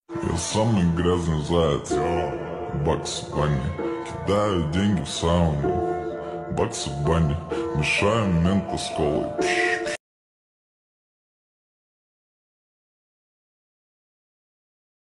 Я самый грязный заяц, бакс в бане. Кидаю деньги в сауну, баксы в бане. Мешаем мента с колой.